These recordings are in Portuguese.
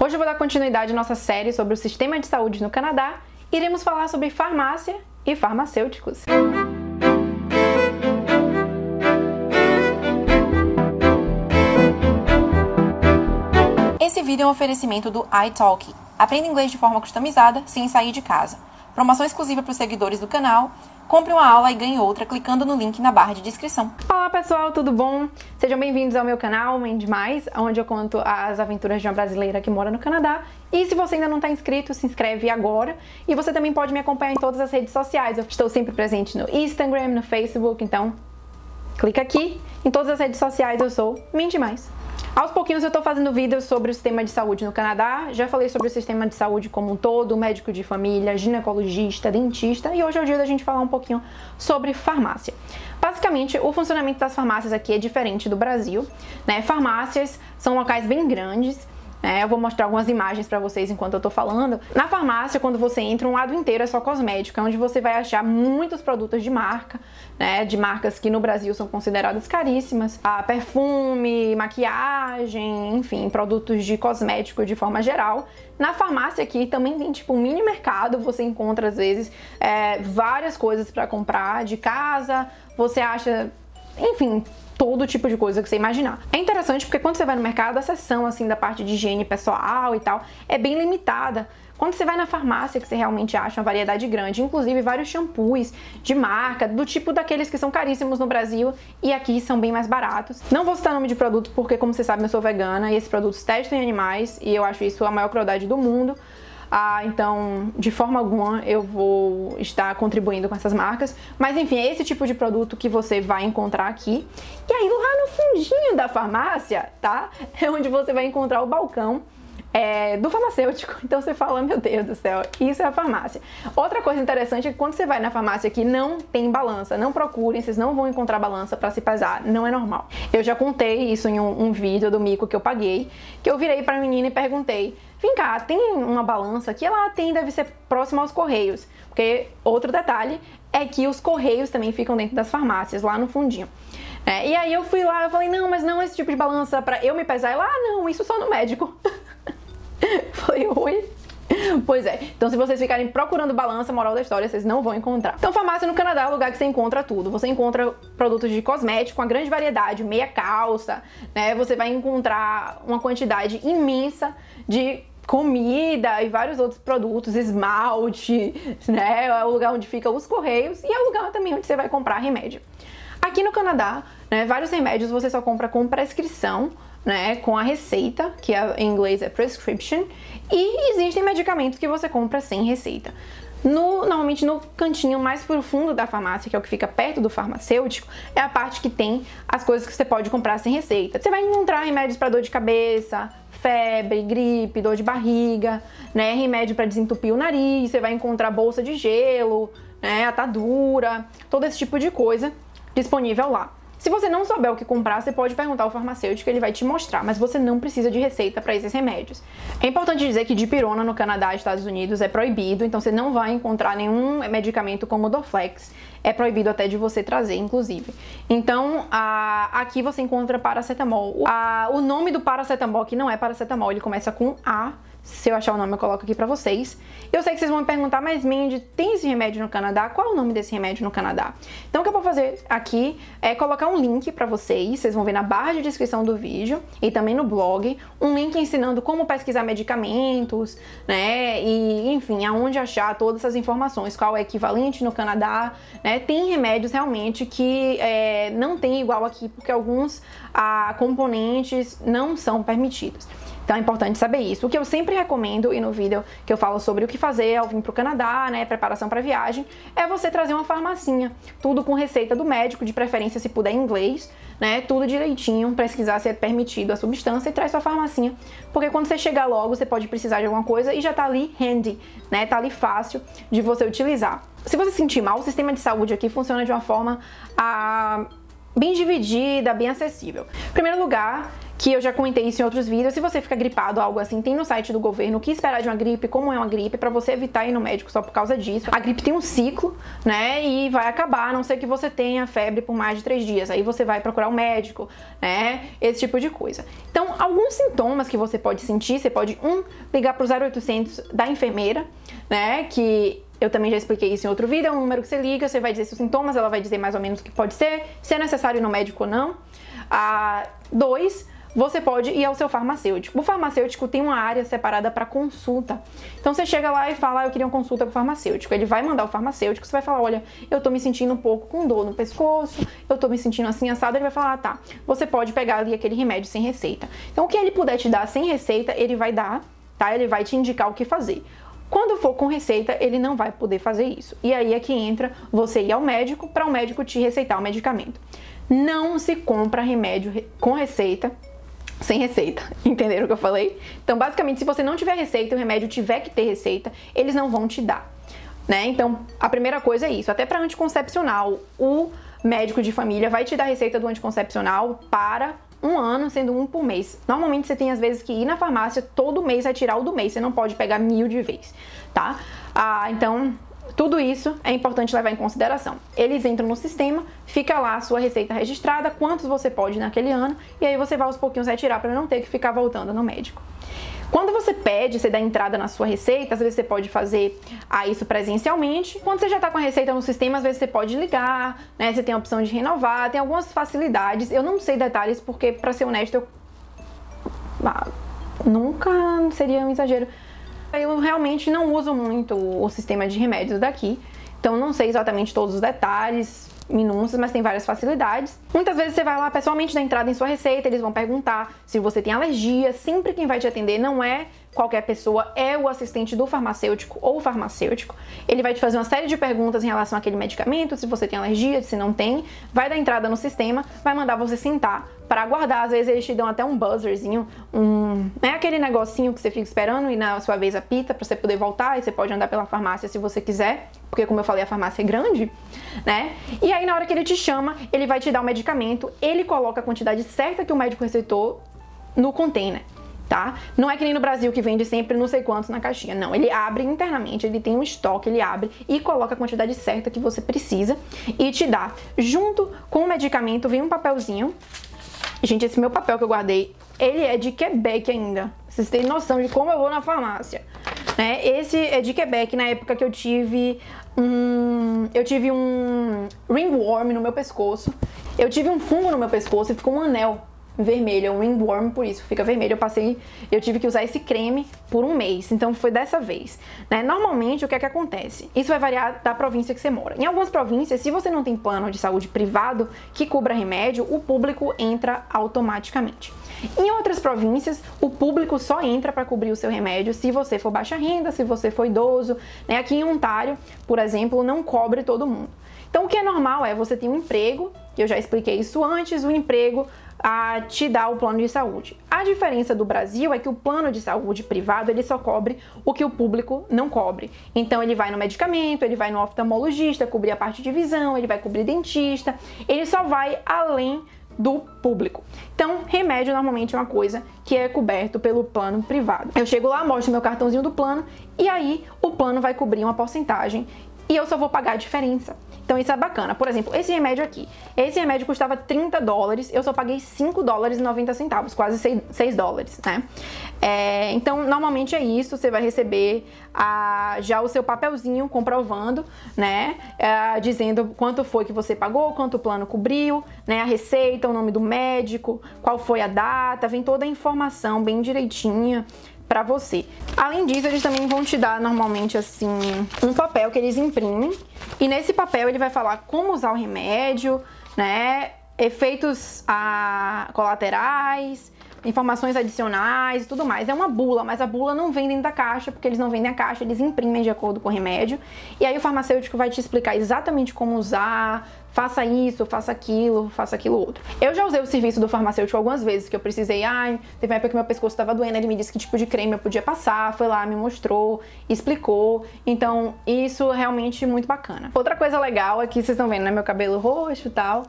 Hoje eu vou dar continuidade à nossa série sobre o sistema de saúde no Canadá. Iremos falar sobre farmácia e farmacêuticos. Esse vídeo é um oferecimento do iTalki. Aprenda inglês de forma customizada, sem sair de casa. Promoção exclusiva para os seguidores do canal. Compre uma aula e ganhe outra clicando no link na barra de descrição. Olá pessoal, tudo bom? Sejam bem-vindos ao meu canal, Mandy Mais, onde eu conto as aventuras de uma brasileira que mora no Canadá. E se você ainda não está inscrito, se inscreve agora. E você também pode me acompanhar em todas as redes sociais. Eu estou sempre presente no Instagram, no Facebook, então clica aqui. Em todas as redes sociais eu sou Mandy Mais. Aos pouquinhos eu estou fazendo vídeos sobre o sistema de saúde no Canadá. Já falei sobre o sistema de saúde como um todo, médico de família, ginecologista, dentista, e hoje é o dia da gente falar um pouquinho sobre farmácia. Basicamente, o funcionamento das farmácias aqui é diferente do Brasil, né? Farmácias são locais bem grandes. Eu vou mostrar algumas imagens para vocês enquanto eu tô falando. Na farmácia, quando você entra, um lado inteiro é só cosmético, é onde você vai achar muitos produtos de marca, né? De marcas que no Brasil são consideradas caríssimas. Perfume, maquiagem, enfim, produtos de cosmético de forma geral. Na farmácia aqui também tem tipo um mini mercado, você encontra às vezes várias coisas para comprar de casa, você acha, enfim, todo tipo de coisa que você imaginar. É interessante porque quando você vai no mercado, a seção assim da parte de higiene pessoal e tal é bem limitada. Quando você vai na farmácia, que você realmente acha uma variedade grande, inclusive vários shampoos de marca, do tipo daqueles que são caríssimos no Brasil e aqui são bem mais baratos. Não vou citar nome de produto porque, como vocês sabem, eu sou vegana e esses produtos testam em animais e eu acho isso a maior crueldade do mundo. Então, de forma alguma, eu vou estar contribuindo com essas marcas. Mas, enfim, é esse tipo de produto que você vai encontrar aqui. E aí, lá no fundinho da farmácia, tá? É onde você vai encontrar o balcão do farmacêutico. Então, você fala, meu Deus do céu, isso é a farmácia. Outra coisa interessante é que quando você vai na farmácia aqui, não tem balança. Não procurem, vocês não vão encontrar balança para se pesar. Não é normal. Eu já contei isso em um vídeo do mico que eu paguei, que eu virei pra menina e perguntei: vem cá, tem uma balança aqui? Ela tem, deve ser próxima aos correios. Porque outro detalhe é que os correios também ficam dentro das farmácias, lá no fundinho. E aí eu fui lá, eu falei, não, mas não esse tipo de balança pra eu me pesar. E lá, não, isso só no médico. Falei, oi? Pois é, então se vocês ficarem procurando balança, moral da história, vocês não vão encontrar. Então farmácia no Canadá é o lugar que você encontra tudo. Você encontra produtos de cosmético, uma grande variedade, meia calça, né? Você vai encontrar uma quantidade imensa de comida e vários outros produtos, esmalte, né? É o lugar onde ficam os correios e é o lugar também onde você vai comprar remédio. Aqui no Canadá, né, vários remédios você só compra com prescrição, né, com a receita, que em inglês é prescription, e existem medicamentos que você compra sem receita. Normalmente no cantinho mais profundo da farmácia, que é o que fica perto do farmacêutico, é a parte que tem as coisas que você pode comprar sem receita. Você vai encontrar remédios para dor de cabeça, febre, gripe, dor de barriga, né, remédio para desentupir o nariz, você vai encontrar bolsa de gelo, né, atadura, todo esse tipo de coisa disponível lá. Se você não souber o que comprar, você pode perguntar ao farmacêutico, ele vai te mostrar, mas você não precisa de receita para esses remédios. É importante dizer que dipirona no Canadá e Estados Unidos é proibido, então você não vai encontrar nenhum medicamento como o Dorflex. É proibido até de você trazer, inclusive. Então, aqui você encontra paracetamol. O nome do paracetamol aqui não é paracetamol, ele começa com A. Se eu achar o nome, eu coloco aqui pra vocês. Eu sei que vocês vão me perguntar, mas Mandy, tem esse remédio no Canadá? Qual é o nome desse remédio no Canadá? Então, o que eu vou fazer aqui é colocar um link pra vocês. Vocês vão ver na barra de descrição do vídeo e também no blog, um link ensinando como pesquisar medicamentos, né? E, enfim, aonde achar todas essas informações, qual é o equivalente no Canadá, né? Tem remédios realmente que não tem igual aqui, porque alguns componentes não são permitidos. Então é importante saber isso. O que eu sempre recomendo, e no vídeo que eu falo sobre o que fazer ao vir para o Canadá, né, preparação para viagem, é você trazer uma farmacinha, tudo com receita do médico, de preferência se puder em inglês, né, tudo direitinho, pesquisar se é permitido a substância e traz sua farmacinha, porque quando você chegar logo, você pode precisar de alguma coisa e já tá ali handy, né, tá ali fácil de você utilizar. Se você se sentir mal, o sistema de saúde aqui funciona de uma forma bem dividida, bem acessível. Em primeiro lugar, que eu já comentei isso em outros vídeos. Se você fica gripado ou algo assim, tem no site do governo o que esperar de uma gripe, como é uma gripe, pra você evitar ir no médico só por causa disso. A gripe tem um ciclo, né, e vai acabar, a não ser que você tenha febre por mais de 3 dias. Aí você vai procurar um médico, né, esse tipo de coisa. Então, alguns sintomas que você pode sentir, você pode, ligar pro 0800 da enfermeira, né, que eu também já expliquei isso em outro vídeo, é um número que você liga, você vai dizer seus sintomas, ela vai dizer mais ou menos o que pode ser, se é necessário ir no médico ou não. 2, você pode ir ao seu farmacêutico. O farmacêutico tem uma área separada para consulta. Então você chega lá e fala, eu queria uma consulta com o farmacêutico. Ele vai mandar o farmacêutico, você vai falar, olha, eu tô me sentindo um pouco com dor no pescoço, eu tô me sentindo assim assado. Ele vai falar, tá, você pode pegar ali aquele remédio sem receita. Então o que ele puder te dar sem receita, ele vai dar, tá? Ele vai te indicar o que fazer. Quando for com receita, ele não vai poder fazer isso. E aí é que entra você ir ao médico para o médico te receitar o medicamento. Não se compra remédio com receita sem receita. Entenderam o que eu falei? Então, basicamente, se você não tiver receita e o remédio tiver que ter receita, eles não vão te dar, né? Então, a primeira coisa é isso. Até para anticoncepcional, o médico de família vai te dar receita do anticoncepcional para 1 ano, sendo 1 por mês. Normalmente você tem às vezes que ir na farmácia todo mês, vai tirar o do mês, você não pode pegar 1000 de vez, tá? Então, tudo isso é importante levar em consideração. Eles entram no sistema, fica lá a sua receita registrada, quantos você pode naquele ano, e aí você vai aos pouquinhos retirar para não ter que ficar voltando no médico. Quando você pede, você dá entrada na sua receita, às vezes você pode fazer isso presencialmente. Quando você já está com a receita no sistema, às vezes você pode ligar, né? Você tem a opção de renovar, tem algumas facilidades. Eu não sei detalhes porque, para ser honesto, nunca seria um exagero. Eu realmente não uso muito o sistema de remédios daqui, então não sei exatamente todos os detalhes, minúcias, mas tem várias facilidades. Muitas vezes você vai lá pessoalmente dar entrada em sua receita, eles vão perguntar se você tem alergia. Sempre quem vai te atender não é qualquer pessoa, é o assistente do farmacêutico ou farmacêutico. Ele vai te fazer uma série de perguntas em relação àquele medicamento, se você tem alergia, se não tem, vai dar entrada no sistema, vai mandar você sentar para aguardar. Às vezes eles te dão até um buzzerzinho, né, aquele negocinho que você fica esperando e na sua vez apita para você poder voltar, e você pode andar pela farmácia se você quiser, porque como eu falei, a farmácia é grande, né? E aí na hora que ele te chama, ele vai te dar o medicamento, ele coloca a quantidade certa que o médico receitou no container, tá? Não é que nem no Brasil que vende sempre não sei quantos na caixinha, não. Ele abre internamente, ele tem um estoque, ele abre e coloca a quantidade certa que você precisa e te dá. Junto com o medicamento vem um papelzinho. Gente, esse meu papel que eu guardei, ele é de Quebec ainda. Vocês têm noção de como eu vou na farmácia, né? Esse é de Quebec, na época que eu tive um ringworm no meu pescoço. Eu tive um fungo no meu pescoço e ficou um anel vermelho, é um ringworm, por isso fica vermelho. Eu tive que usar esse creme por 1 mês, então foi dessa vez, né? Normalmente, o que é que acontece? Isso vai variar da província que você mora. Em algumas províncias, se você não tem plano de saúde privado que cubra remédio, o público entra automaticamente. Em outras províncias, o público só entra para cobrir o seu remédio se você for baixa renda, se você for idoso, né? Aqui em Ontário, por exemplo, não cobre todo mundo. Então, o que é normal é você ter um emprego, eu já expliquei isso antes, o emprego te dá o plano de saúde. A diferença do Brasil é que o plano de saúde privado, ele só cobre o que o público não cobre. Então, ele vai no medicamento, ele vai no oftalmologista, cobrir a parte de visão, ele vai cobrir dentista, ele só vai além do público. Então, remédio normalmente é uma coisa que é coberto pelo plano privado. Eu chego lá, mostro meu cartãozinho do plano e aí o plano vai cobrir uma porcentagem e eu só vou pagar a diferença. Então isso é bacana. Por exemplo, esse remédio aqui. Esse remédio custava $30, eu só paguei $5,90, quase 6 dólares, né? Então, normalmente é isso. Você vai receber já o seu papelzinho comprovando, né? Dizendo quanto foi que você pagou, quanto o plano cobriu, né? A receita, o nome do médico, qual foi a data, vem toda a informação bem direitinha para você. Além disso, eles também vão te dar normalmente assim um papel que eles imprimem, e nesse papel ele vai falar como usar o remédio, né, efeitos colaterais, informações adicionais e tudo mais. É uma bula, mas a bula não vem dentro da caixa, porque eles não vendem a caixa, eles imprimem de acordo com o remédio. E aí o farmacêutico vai te explicar exatamente como usar, faça isso, faça aquilo outro. Eu já usei o serviço do farmacêutico algumas vezes, que eu precisei, teve uma época que meu pescoço estava doendo, ele me disse que tipo de creme eu podia passar, foi lá, me mostrou, explicou. Então, isso é realmente muito bacana. Outra coisa legal aqui, vocês estão vendo, né, meu cabelo roxo e tal.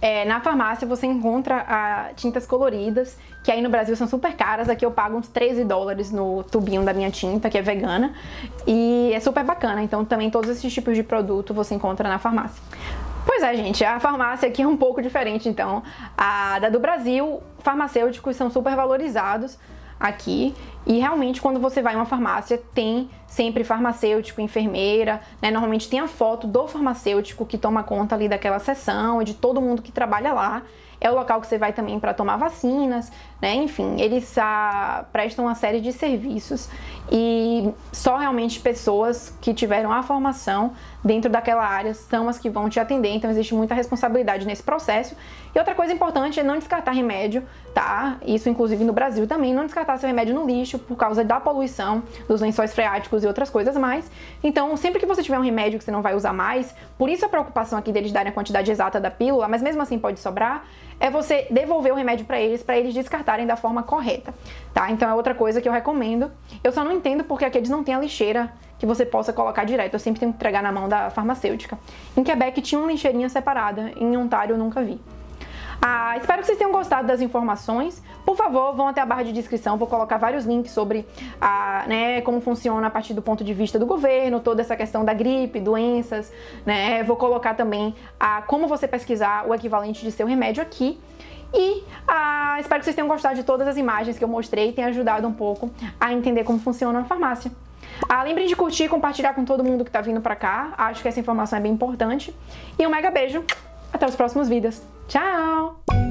Na farmácia você encontra tintas coloridas, que aí no Brasil são super caras. Aqui eu pago uns $13 no tubinho da minha tinta, que é vegana, e é super bacana. Então também todos esses tipos de produto você encontra na farmácia. Pois é, gente, a farmácia aqui é um pouco diferente, então. A da do Brasil, farmacêuticos são super valorizados aqui, e realmente quando você vai em uma farmácia tem sempre farmacêutico, enfermeira, né? Normalmente tem a foto do farmacêutico que toma conta ali daquela seção e de todo mundo que trabalha lá. É o local que você vai também para tomar vacinas, né? Enfim, eles prestam uma série de serviços e só realmente pessoas que tiveram a formação dentro daquela área são as que vão te atender, então existe muita responsabilidade nesse processo. E outra coisa importante é não descartar remédio, tá? Isso inclusive no Brasil também, não descartar seu remédio no lixo por causa da poluição, dos lençóis freáticos e outras coisas mais. Então, sempre que você tiver um remédio que você não vai usar mais, por isso a preocupação aqui deles darem a quantidade exata da pílula, mas mesmo assim pode sobrar, é você devolver o remédio para eles descartarem da forma correta, tá? Então é outra coisa que eu recomendo. Eu só não entendo porque aqui eles não têm a lixeira que você possa colocar direto, eu sempre tenho que entregar na mão da farmacêutica. Em Quebec tinha uma lixeirinha separada, em Ontário eu nunca vi. Espero que vocês tenham gostado das informações. Por favor, vão até a barra de descrição, vou colocar vários links sobre como funciona a partir do ponto de vista do governo, toda essa questão da gripe, doenças, né? Vou colocar também como você pesquisar o equivalente de seu remédio aqui. E espero que vocês tenham gostado de todas as imagens que eu mostrei e tenha ajudado um pouco a entender como funciona a farmácia. Lembrem de curtir e compartilhar com todo mundo que tá vindo pra cá, acho que essa informação é bem importante. E um mega beijo, até os próximos vídeos. Tchau!